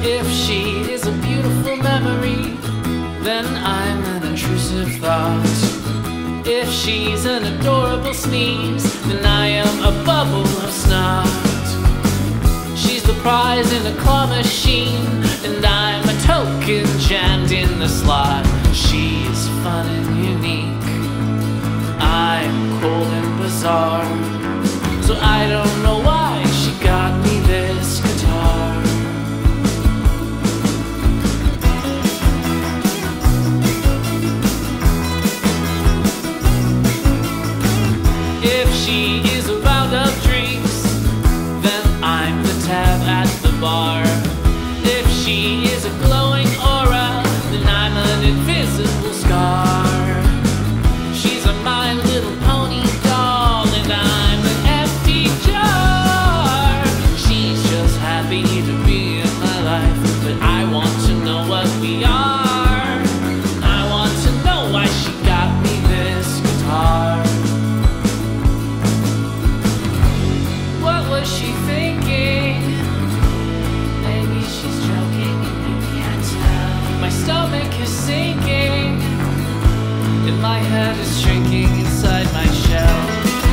If she is a beautiful memory, then I'm an intrusive thought. If she's an adorable sneeze, then I am a bubble of snot. She's the prize in a claw machine, and I'm a token jammed in the slot. She's fun and unique, I'm cold and bizarre, so I don't know why she got me this guitar. If she is a round of drinks, then I'm the tab at the bar. If she is a glowing aura, then I'm an invisible scar. She's a My Little Pony doll, and I'm an empty jar. She's just happy to be in my life, but I want to know what we are. I want to know why she got me this guitar. What was she thinking? Maybe she's joking and you can't tell. My stomach is sinking, and my head is shrinking inside my shell.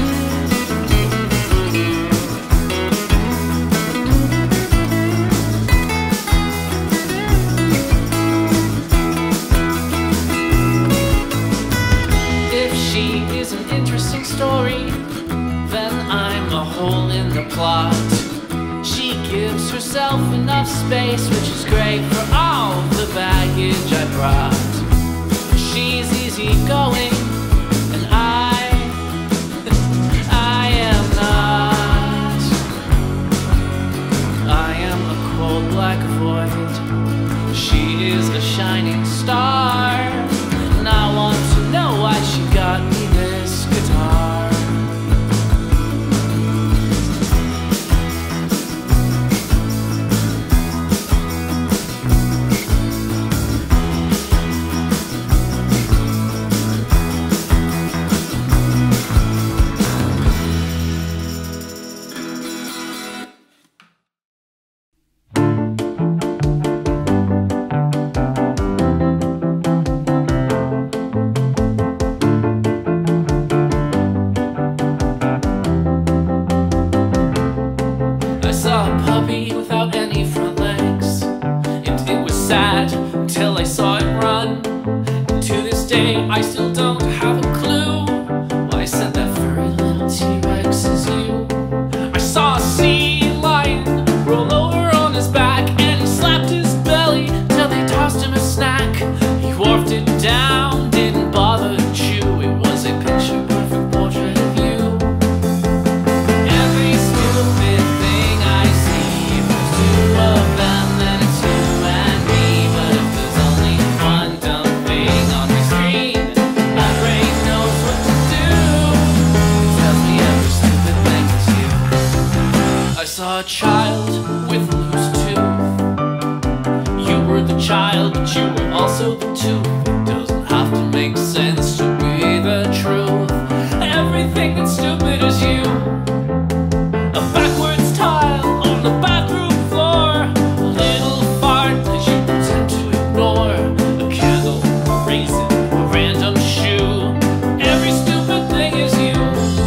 If she is an interesting story, then I'm a hole in the plot. She gives herself enough space, which is great for all the baggage I brought. She's easygoing, and I am not. I am a cold black void. She is a shining star, and I want to know why she got me this guitar. I saw a puppy without any front legs, and it was sad until I saw it run. And to this day I still don't have a clue why I said that furry little T-Rex is you. I saw a sea lion roll over on his back, and he slapped his belly till they tossed him a snack. He wolfed it down, didn't bother to chew. It was a picture perfect portrait of you. Every stupid thing I see, if there's two of them, then it's you and me. But if there's only one dumb thing on my screen, my brain knows what to do. It tells me every stupid thing is you. I saw a child with a loose tooth. You were the child, but you were also the tooth. It doesn't have to make sense to be the truth. Everything that's stupid is you. A backwards tile on the bathroom floor, a little fart that you pretend to ignore, a candle, a raisin, a random shoe. Every stupid thing is you.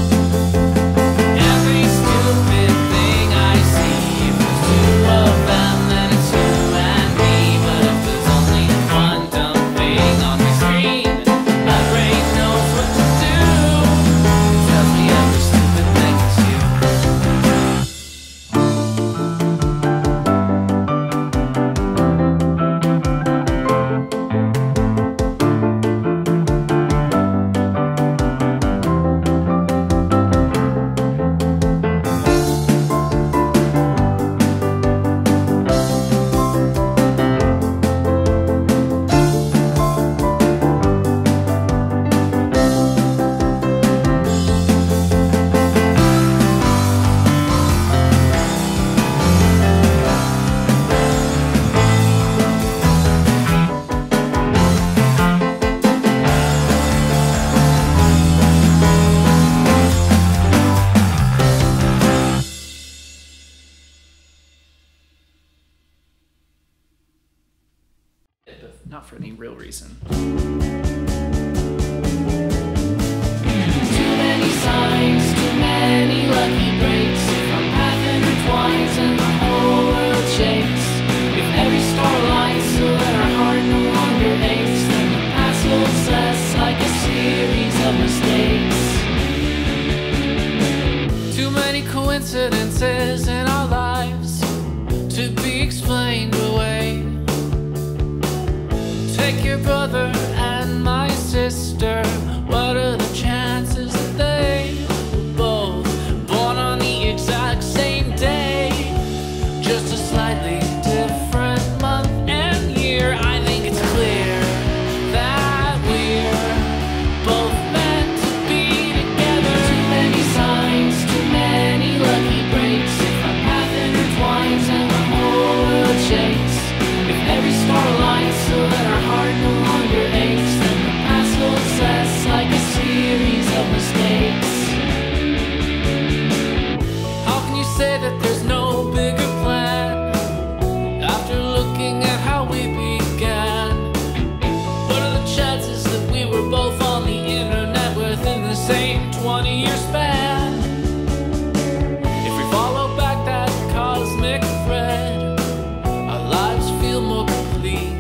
Every stupid thing I see, if there's two of them, then it's you and me. But if there's only one dumb thing not for any real reason. Too many signs, too many lucky breaks. If our path intertwines and the whole world shakes, if every star aligns so that our heart no longer aches, then the past holds us like a series of mistakes. Too many coincidences in our lives to be explained away. Take your brother and my sister. What are the chances that they were both born on the exact same day? Just a slightly different month and year. I think it's clear that we're both meant to be together. Too many signs, too many lucky breaks. If our path intertwines and the whole world shakes, if every star aligns so that our heart no longer aches, then the past holds us like a series of mistakes. How can you say that there's no bigger plan after looking at how we began? What are the chances that we were both on the internet within the same 20-year span? If we follow back that cosmic thread, our lives feel more complete.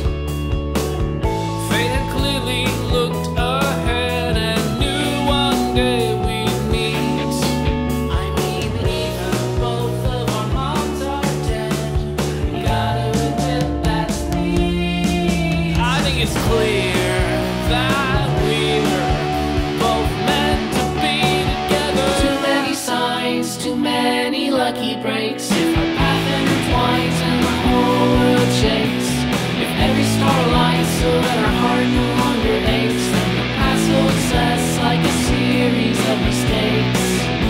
Fate had clearly looked ahead and knew one day we'd meet. I mean, even both of our moms are dead. Gotta admit that's me. I think it's clear that we're both meant to be together. Too many signs, too many lucky breaks. If our path intertwines and the whole world shakes, if every star aligns so that our heart no longer aches, then the past holds us like a series of mistakes.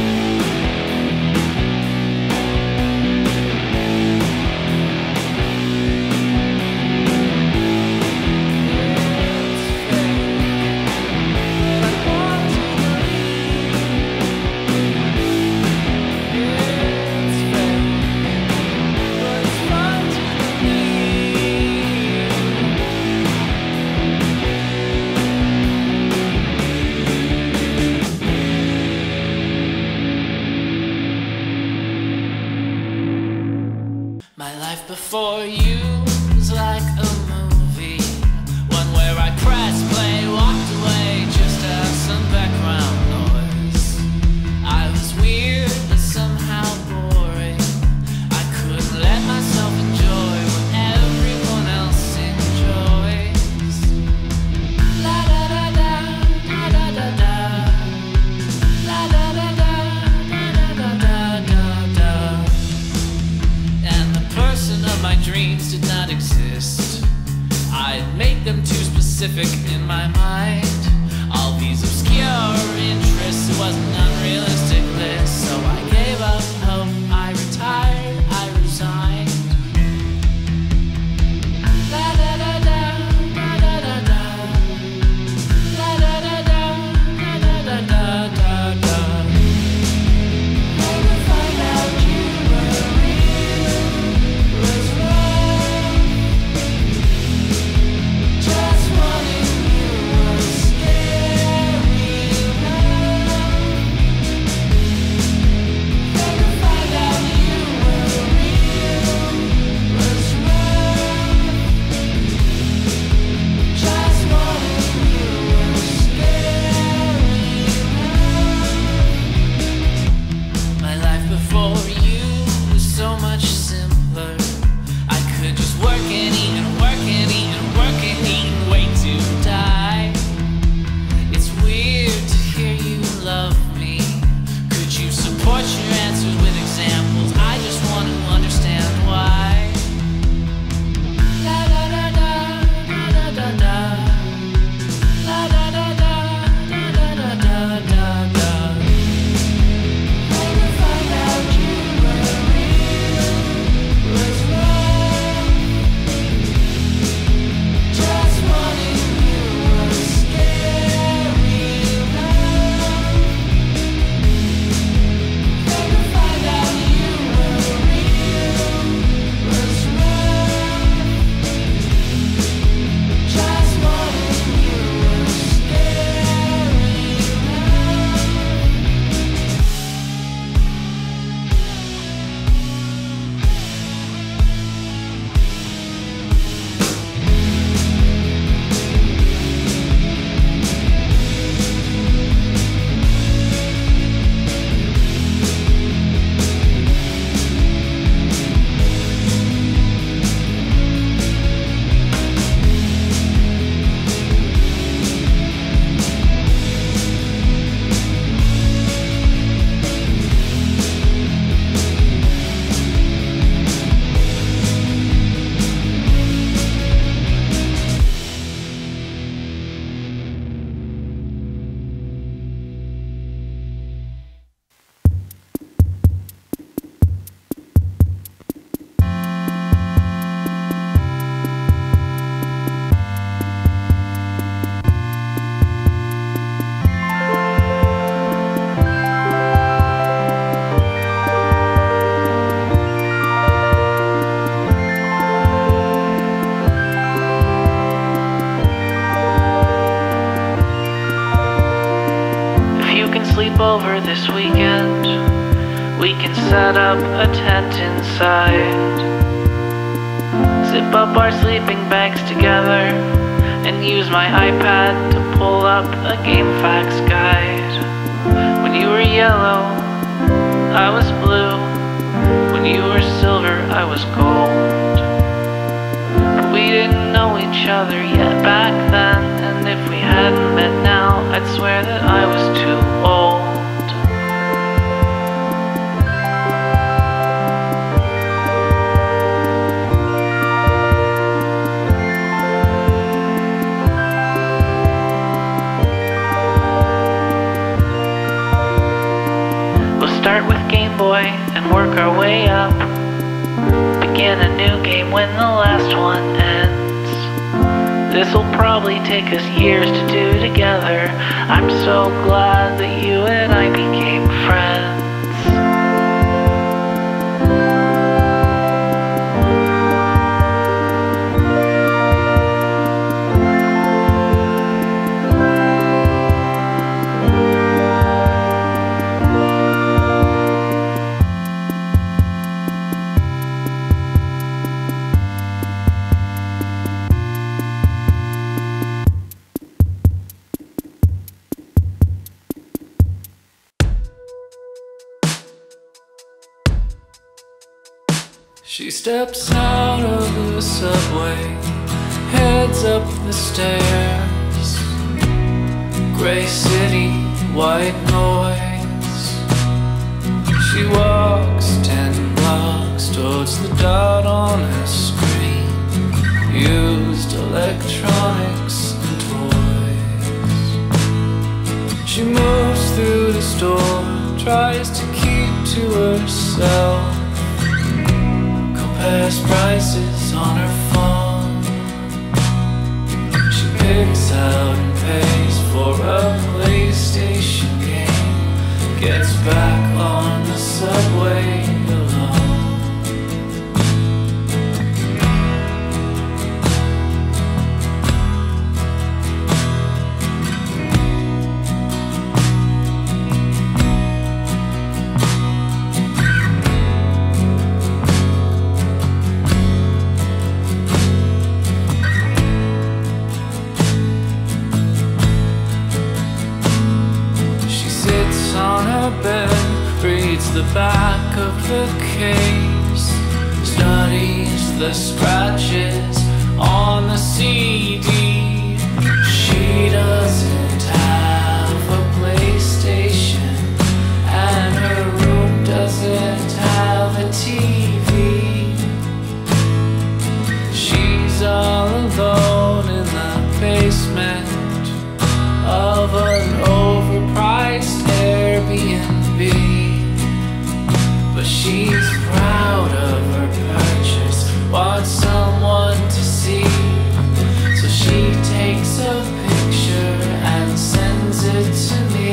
My life before you was like a movie, one where I pressed play, walked away just to have some background noise. I was weird but somehow boring. I couldn't let myself enjoy what everyone else enjoys. La da da da, da da da da. La da da da, da da da da da. And the person of my dreams did not exist. I'd make them too specific in my mind. All these obscure interests, it was an unrealistic list. So I gave up hope, I retired, I resigned. La da da da, da da da da. La da da da, da da da da da da. Never find out you were real, was wrong. Just wanting you was scary enough. Never find out you were real, was wrong. Just wanting you was scary enough. My life before you was so much simpler. I could just work and eat and work and eat and work and eat and wait to die. It's weird to hear you love me. Could you support your answers with examples? I just want to understand why. La da da da, da da da da. La da da da, da da da da da da. Never find out you were real, was wrong. sleep over this weekend. We can set up a tent inside, zip up our sleeping bags together, and use my iPad to pull up a GameFAQs guide. When you were yellow, I was blue. When you were silver, I was gold. But we didn't know each other yet back then, and if we hadn't met now, I'd swear that I was too old. Start with Game Boy and work our way up. Begin a new game when the last one ends. This'll probably take us years to do together. I'm so glad that you and I became friends. She steps out of the subway, heads up the stairs. Gray city, white noise. She walks 10 blocks towards the dot on her screen. Used electronics and toys. She moves through the store, tries to keep to herself. Compares prices on her phone. She picks out and pays for a PlayStation game. Gets back on the subway alone. Reads the back of the case, studies the scratches on the CD. She doesn't have a PlayStation, and her room doesn't have a TV. She's all alone in the basement of an overpriced Airbnb. But she's proud of her purchase, wants someone to see. So she takes a picture and sends it to me.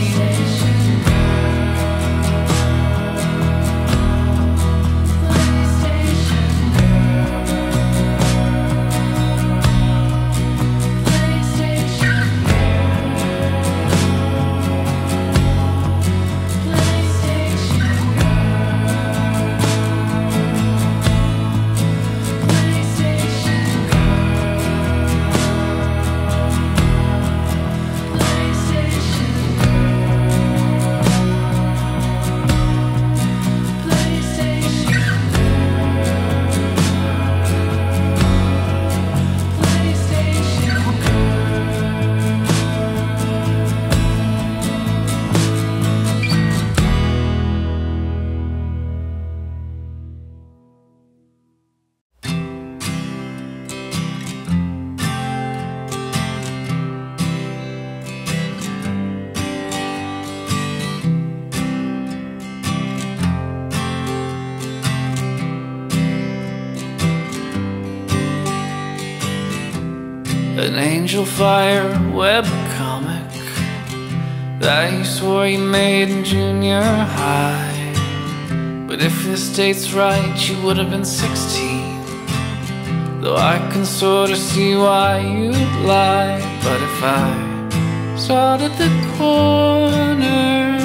An Angel Fire webcomic that you swore you made in junior high. But if this date's right, you would have been 16. Though I can sort of see why you'd lie. But if I started the corner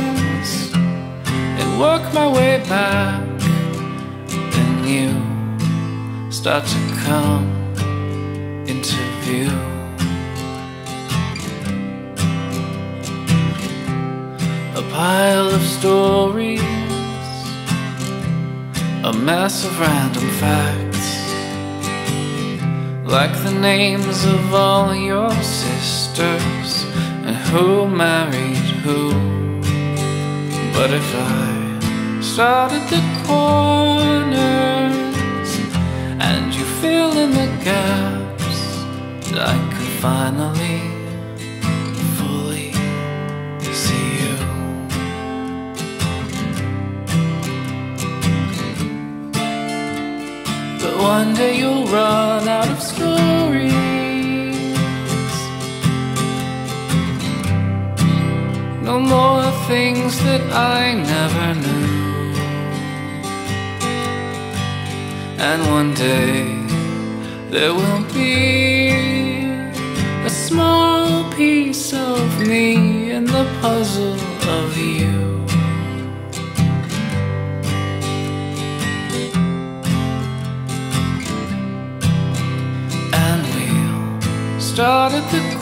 work my way back, then you start to come into view. A pile of stories, a mess of random facts, like the names of all your sisters and who married who. But if I started the corners and you fill in the gaps, I could finally fully see you. But one day you'll run out of stories. No more things that I never knew. And one day there will be a small piece of me in the puzzle of you. And we'll start at the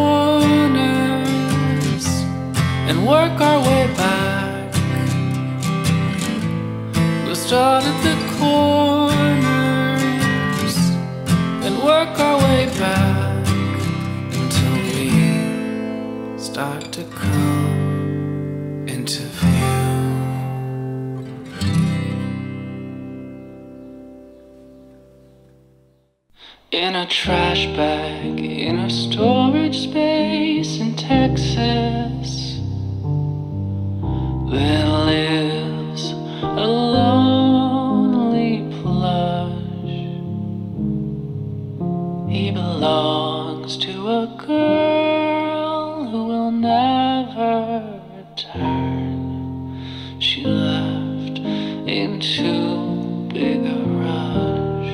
corners and work our way back. We'll start at the corners and work our way back until we start to come into view. In a trash bag, in a storage space in Texas, there lives a lonely plush. He belongs to a girl who will never return. She left in too big a rush.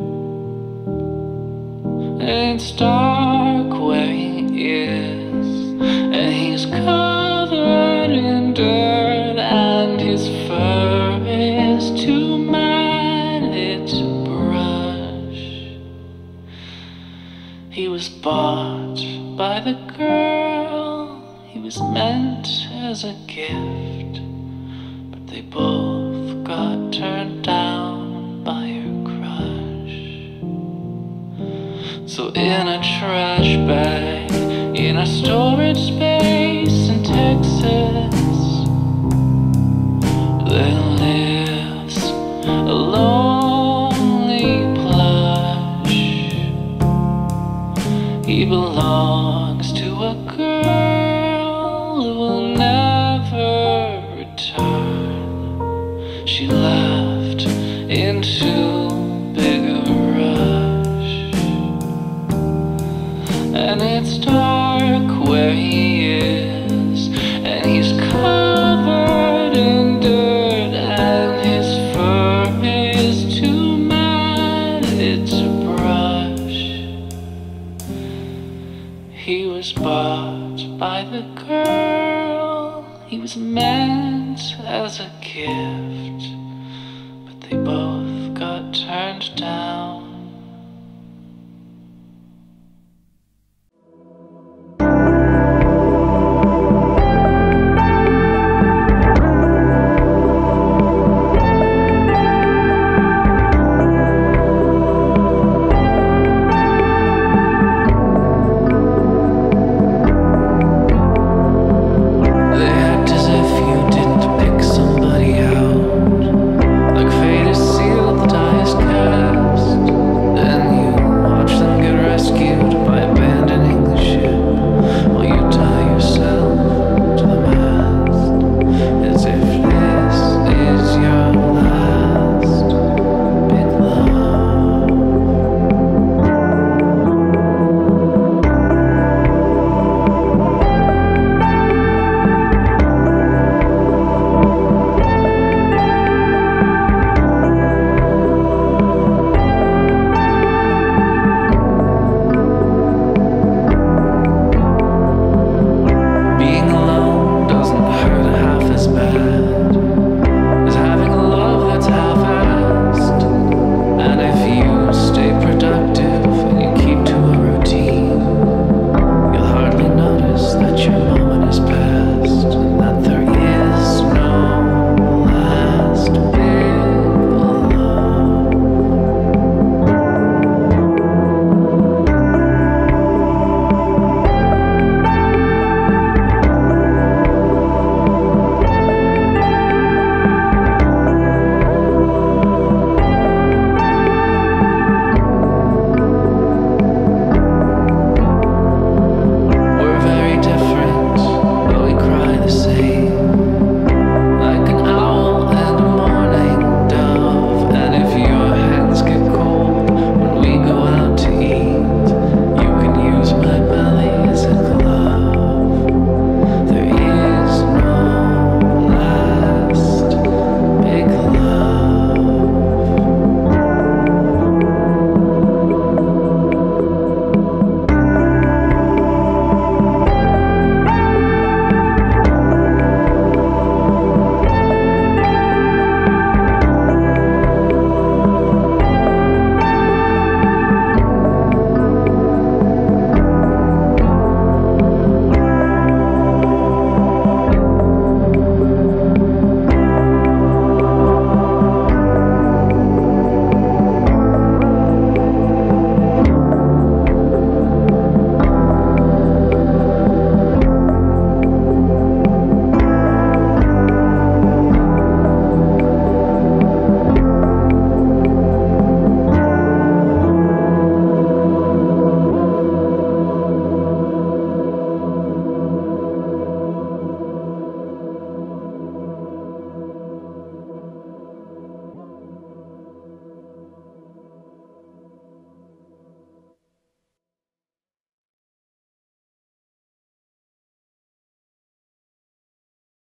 It's dark where he is, and he's covered in dirt, and his fur is too matted to brush. He was bought by the girl, he was meant as a gift, but they both got turned down by her crush. So in a trash bag, in a storage space in Texas, there lives a lonely plush. He belongs to a girl who will never return. She left in too big a rush. And it's dark where he is, and he's covered in dirt, and his fur is too matted to brush. He was bought by the girl, he was meant as a gift, but they both got turned down